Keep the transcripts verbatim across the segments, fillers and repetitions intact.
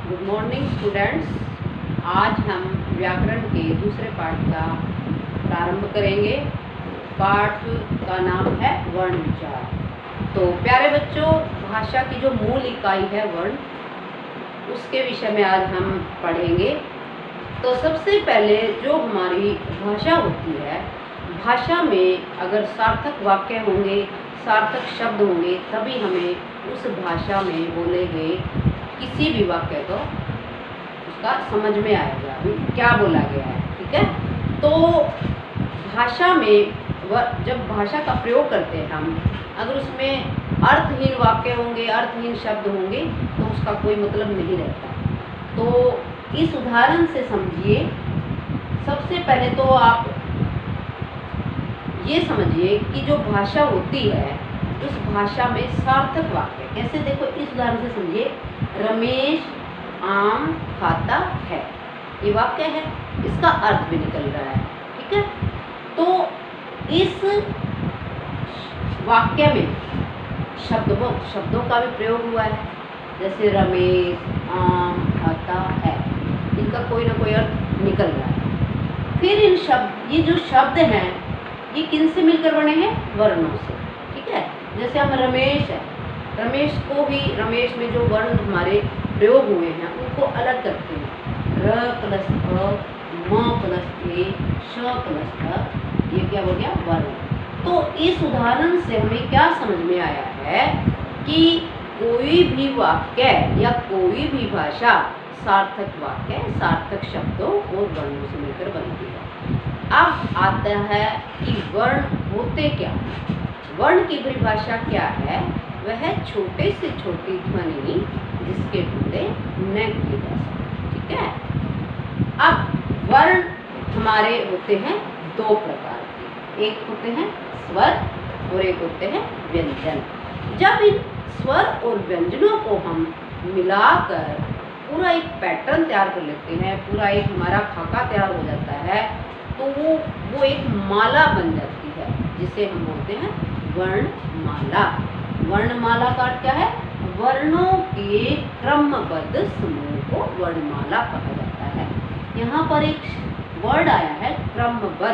Good morning students. आज हम व्याकरण के दूसरे पाठ का प्रारंभ करेंगे। पाठ का नाम है वर्ण विचार। तो प्यारे बच्चों, भाषा की जो मूल इकाई है वर्ण, उसके विषय में आज हम पढ़ेंगे। तो सबसे पहले जो हमारी भाषा होती है, भाषा में अगर सार्थक वाक्य होंगे, सार्थक शब्द होंगे, तभी हमें उस भाषा में बोले गए किसी भी वाक्य को उसका समझ में आएगा अभी क्या बोला गया है। ठीक है। तो भाषा में जब भाषा का प्रयोग करते हैं हम, अगर उसमें अर्थहीन वाक्य होंगे, अर्थहीन शब्द होंगे, तो उसका कोई मतलब नहीं रहता। तो इस उदाहरण से समझिए। सबसे पहले तो आप ये समझिए कि जो भाषा होती है, उस भाषा में सार्थक वाक्य कैसे, देखो इस उदाहरण से समझिए। रमेश आम खाता है, ये वाक्य है, इसका अर्थ भी निकल रहा है। ठीक है। तो इस वाक्य में शब्दों शब्दों का भी प्रयोग हुआ है, जैसे रमेश आम खाता है, इनका कोई ना कोई अर्थ निकल रहा है। फिर इन शब्द ये जो शब्द हैं, ये किन से मिलकर बने हैं? वर्णों से। ठीक है। जैसे हम रमेश है, रमेश को ही, रमेश में जो वर्ण हमारे प्रयोग हुए हैं उनको अलग करते हैं। र प्लस अ, म प्लस ए, श प्लस अ, ये क्या हो गया? वर्ण। तो इस उदाहरण से हमें क्या समझ में आया है कि कोई भी वाक्य या कोई भी भाषा सार्थक वाक्य, सार्थक शब्दों और वर्णों से मिलकर बनती है। अब आता है कि वर्ण होते क्या? वर्ण की परिभाषा क्या है? वह छोटे से छोटी ध्वनि जिसके टुकड़े न किए जा सकते। ठीक है। अब वर्ण हमारे होते हैं दो प्रकार के, एक होते हैं स्वर और एक होते हैं व्यंजन। जब इन स्वर और व्यंजनों को हम मिलाकर पूरा एक पैटर्न तैयार कर लेते हैं, पूरा एक हमारा खाका तैयार हो जाता है, तो वो वो एक माला बन जाती है, जिसे हम बोलते हैं वर्णमाला। वर्णमाला का अर्थ क्या है? वर्णों के क्रमबद्ध समूह को वर्णमाला कहा जाता है। यहाँ पर एक वर्ड आया है क्रमबद्ध।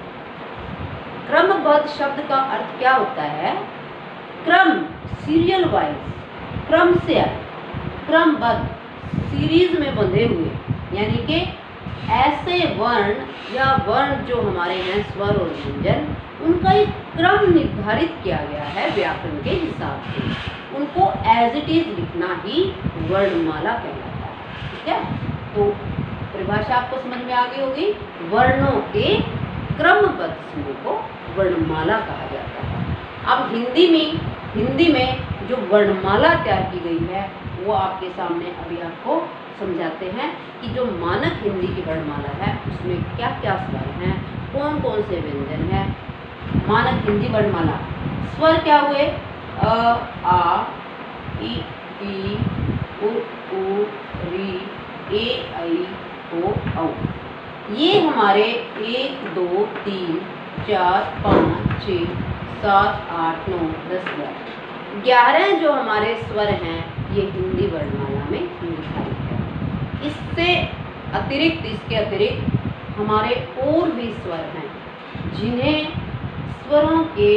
क्रमबद्ध शब्द का अर्थ क्या होता है? क्रम, सीरियल वाइज, क्रम से आए, क्रमबद्ध, सीरीज में बंधे हुए, यानी कि ऐसे वर्ण या वर्ण जो हमारे हैं स्वर और व्यंजन, उनका एक क्रम निर्धारित किया गया है व्याकरण के हिसाब से। उनको एज इट इज लिखना ही वर्णमाला कहलाता है। ठीक है। तो परिभाषा आपको समझ में आ गई होगी। वर्णों के क्रमबद्ध समूह को वर्णमाला कहा जाता है। अब हिंदी में हिंदी में जो वर्णमाला तैयार की गई है, वो आपके सामने अभी आपको समझाते हैं कि जो मानक हिंदी की वर्णमाला है, उसमें क्या क्या स्वर हैं, कौन कौन से व्यंजन हैं। मानक हिंदी वर्णमाला स्वर क्या हुए? अ, आ, इ, ई, उ, ऊ, री, ए, ऐ, ओ, औ। ये हमारे एक, दो, तीन, चार, पाँच, छः, सात, आठ, नौ, दस, ग्यारह ग्यारह जो हमारे स्वर हैं, ये हिंदी वर्णमाला में निर्धारित है। इससे अतिरिक्त, इसके अतिरिक्त हमारे और भी स्वर हैं, जिन्हें स्वरों के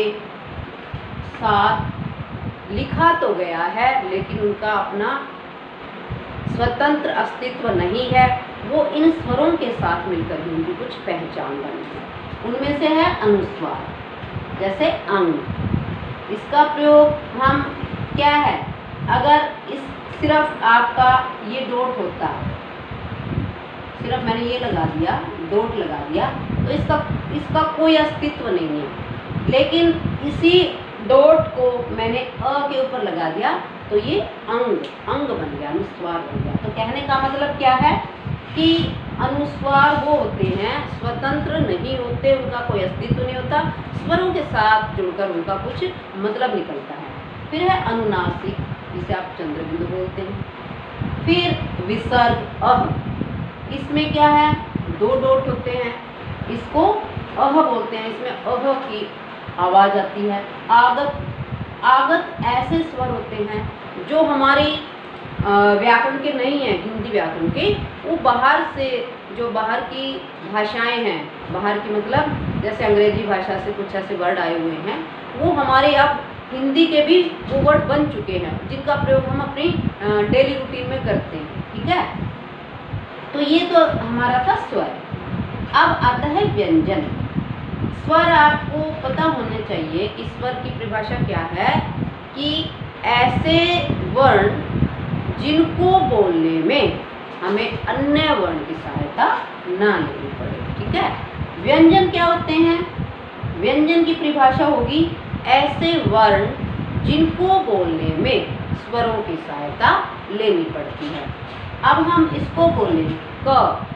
साथ लिखा तो गया है, लेकिन उनका अपना स्वतंत्र अस्तित्व नहीं है। वो इन स्वरों के साथ मिलकर ही उनकी कुछ पहचान बनी है। उनमें से है अनुस्वार, जैसे अंग। इसका प्रयोग हम क्या है? अगर इस सिर्फ आपका ये डॉट होता, सिर्फ मैंने ये लगा दिया, डॉट लगा दिया, तो इसका इसका कोई अस्तित्व नहीं है। लेकिन इसी डॉट को मैंने अ के ऊपर लगा दिया, तो ये अंग अंग बन गया, अनुस्वार बन गया। तो कहने का मतलब क्या है कि अनुस्वार वो होते हैं, स्वतंत्र नहीं होते, उनका कोई अस्तित्व नहीं होता, स्वरों के साथ जुड़कर उनका कुछ मतलब निकलता है। फिर है अनुनासिक, जिसे आप चंद्रबिंदु बोलते हैं। फिर विसर्ग अह, इसमें क्या है? दो डॉट होते हैं, इसको अह बोलते हैं, इसमें अह की आवाज़ आती है। आगत, आगत ऐसे स्वर होते हैं जो हमारी व्याकरण के नहीं हैं, हिंदी व्याकरण के, वो बाहर से जो बाहर की भाषाएं हैं, बाहर की मतलब जैसे अंग्रेजी भाषा से कुछ ऐसे वर्ड आए हुए हैं, वो हमारे अब हिंदी के भी वो वर्ड बन चुके हैं जिनका प्रयोग हम अपनी डेली रूटीन में करते हैं। ठीक है, तो ये तो हमारा था स्वर। अब आता है व्यंजन। स्वर आपको पता होने चाहिए कि स्वर की परिभाषा क्या है, कि ऐसे वर्ण जिनको बोलने में हमें अन्य वर्ण की सहायता ना लेनी पड़े। ठीक है, व्यंजन क्या होते हैं? व्यंजन की परिभाषा होगी ऐसे वर्ण जिनको बोलने में स्वरों की सहायता लेनी पड़ती है। अब हम इसको बोलें क,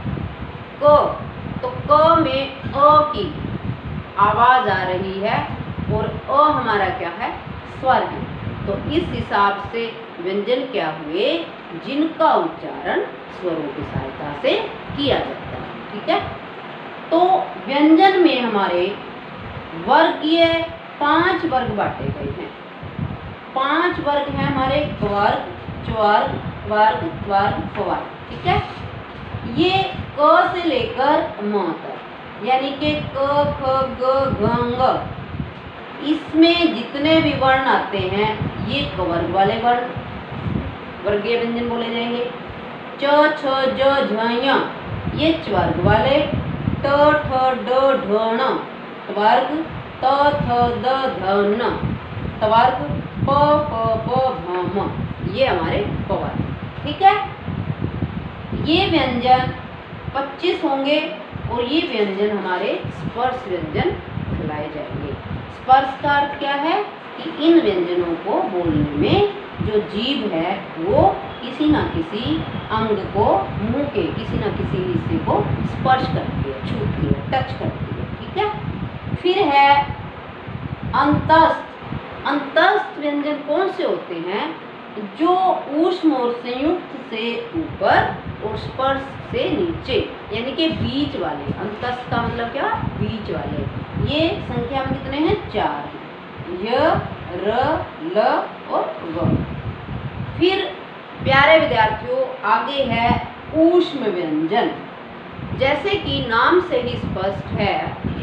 क तो क में अ की आवाज आ रही है और अ हमारा क्या है? स्वर है। तो इस हिसाब से व्यंजन क्या हुए? जिनका उच्चारण स्वरों की सहायता से किया जाता है। ठीक है, तो व्यंजन में हमारे वर्गीय पांच वर्ग बांटे गए हैं। पांच वर्ग हैं हमारे, वर्ग, चवर्ग, वर्ग, वर्ग, पवर्ग। ठीक है, ये क से लेकर म तक, यानी कि क, ख, ग, घ, ङ, इसमें जितने भी वर्ण आते हैं ये कवर्ग वाले वर्ण वर्गीय व्यंजन बोले जाएंगे। च, छ, ज, झ, ञ ये चवर्ग वाले। ट, ठ, ड, ढ, ण त्वर्ग। त, थ, द, ध, न त्वर्ग। प, फ, प, भ, म ये हमारे पवर्ग। ठीक है, ये व्यंजन पच्चीस होंगे और ये व्यंजन हमारे स्पर्श व्यंजन कहलाए जाएंगे। स्पर्श का अर्थ क्या है कि इन व्यंजनों को बोलने में जो जीभ है वो किसी न किसी अंग को, मुंह के किसी न किसी हिस्से को स्पर्श करती है, छूती है, टच करती है। ठीक है, फिर है अंतस्थ। अंतस्थ व्यंजन कौन से होते हैं? जो ऊष्म और संयुक्त से ऊपर और स्पर्श से नीचे, यानी कि बीच वाले। अंतस्थ का मतलब क्या? बीच वाले। ये संख्या में कितने हैं? चार हैं, य, र, ल और व। फिर प्यारे विद्यार्थियों, आगे है ऊष्म व्यंजन। जैसे कि नाम से ही स्पष्ट है,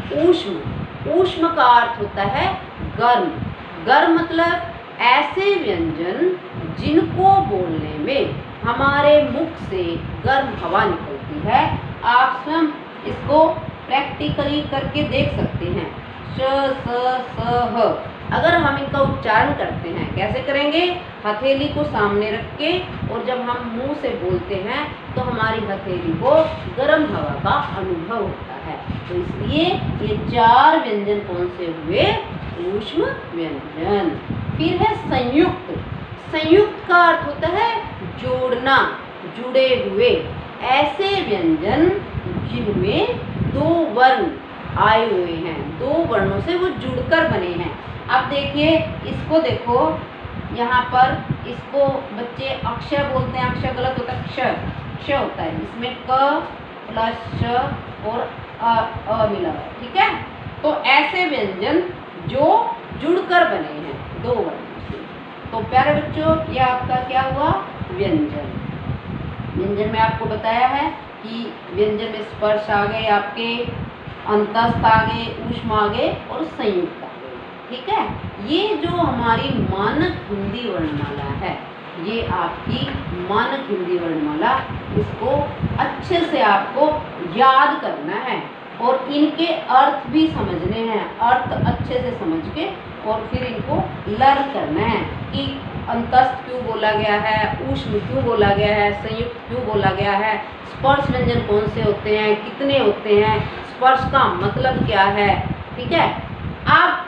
ऊष्म। ऊष्म का अर्थ होता है गर्म। गर्म मतलब ऐसे व्यंजन जिनको बोलने में हमारे मुख से गर्म हवा निकलती है। आप स्वयं इसको प्रैक्टिकली करके देख सकते हैं। श, स, स, ह। अगर हम इनका उच्चारण करते हैं, कैसे करेंगे? हथेली को सामने रख के, और जब हम मुंह से बोलते हैं तो हमारी हथेली को गर्म हवा का अनुभव होता है। तो इसलिए ये चार व्यंजन कौन से हुए? ऊष्म व्यंजन। फिर है संयुक्त। संयुक्त का अर्थ होता है जोड़ना, जुड़े हुए। ऐसे व्यंजन जिनमें दो वर्ण आए हुए हैं, दो वर्णों से वो जुड़कर बने हैं। अब देखिए, इसको देखो, यहाँ पर इसको बच्चे अक्षर बोलते हैं। अक्षर गलत होता है, क्ष क्ष होता है। इसमें क प्लस श और अ, अ मिला है। ठीक है, तो ऐसे व्यंजन जो जुड़कर बने हैं दो वर्णों से। तो प्यारे बच्चों, ये आपका क्या हुआ? व्यंजन। व्यंजन में आपको बताया है कि व्यंजन में स्पर्श आ गए, आपके अंतस्थ आ गए, ऊष्म आ गए और संयुक्त आ गए। ठीक है, ये जो हमारी मानक हिंदी वर्णमाला है, ये आपकी मानक हिंदी वर्णमाला, इसको अच्छे से आपको याद करना है और इनके अर्थ भी समझने हैं। अर्थ अच्छे से समझ के और फिर इनको लर्न करना है कि अंतस्थ क्यों बोला गया है, ऊष्म क्यों बोला गया है, संयुक्त क्यों बोला गया है, स्पर्श व्यंजन कौन से होते हैं, कितने होते हैं, स्पर्श का मतलब क्या है। ठीक है, अब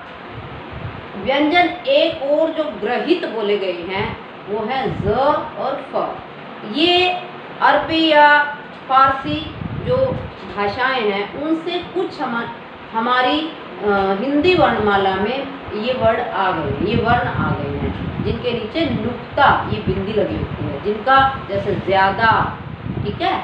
व्यंजन एक और जो ग्रहित बोले गए हैं वो है ज और फ। ये अरबी या फारसी जो भाषाएं हैं उनसे कुछ हम हमारी आ, हिंदी वर्णमाला में ये वर्ड आ गए, ये वर्ण आ गए हैं, जिनके नीचे नुक्ता, ये बिंदी लगी होती है, जिनका जैसे ज्यादा। ठीक है,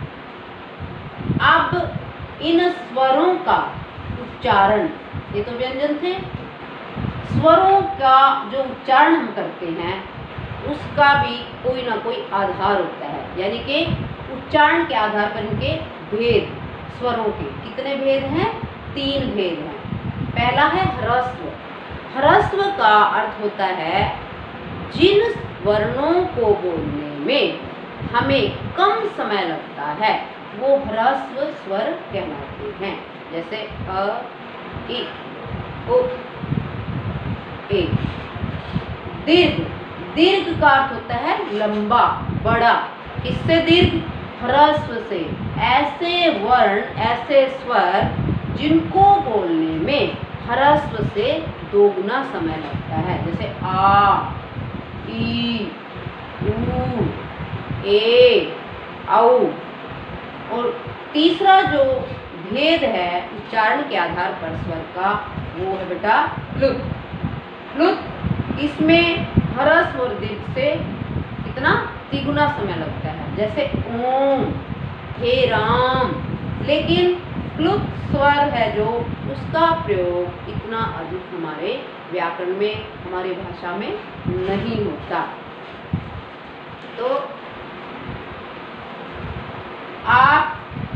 अब इन स्वरों का उच्चारण, ये तो व्यंजन थे, स्वरों का जो उच्चारण हम करते हैं उसका भी कोई ना कोई आधार होता है, यानी कि उच्चारण के आधार पर इनके भेद, स्वरों के कितने भेद हैं? तीन भेद हैं। पहला है ह्रस्व। ह्रस्व का अर्थ होता है जिन वर्णों को बोलने में हमें कम समय लगता है वो ह्रस्व स्वर कहलाते हैं। जैसे अ, इ, उ, ए। दीर्घ। दीर्घ का अर्थ होता है लंबा, बड़ा। किससे दीर्घ? ह्रस्व से। ऐसे वर्ण, ऐसे स्वर जिनको बोलने में ह्रस्व से दोगुना समय लगता है। जैसे आ, ई, ऊ, ए, औ। और तीसरा जो भेद है उच्चारण के आधार पर स्वर का, वो है बेटा प्लुत। प्लुत, इसमें ह्रस्व और दीर्घ से कितना? तिगुना समय लगता है। जैसे ओम, हे राम। लेकिन प्लुत स्वर है जो, उसका प्रयोग इतना अधिक हमारे व्याकरण में, हमारी भाषा में नहीं होता। तो आप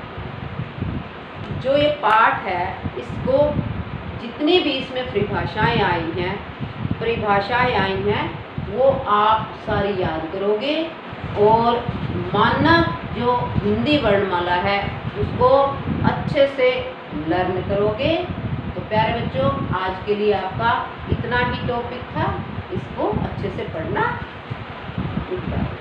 जो ये पाठ है, इसको जितनी भी इसमें परिभाषाएं आई हैं, परिभाषाएं आई हैं वो आप सारी याद करोगे और मानक जो हिंदी वर्णमाला है उसको अच्छे से लर्न करोगे। तो प्यारे बच्चों, आज के लिए आपका इतना ही टॉपिक था, इसको अच्छे से पढ़ना।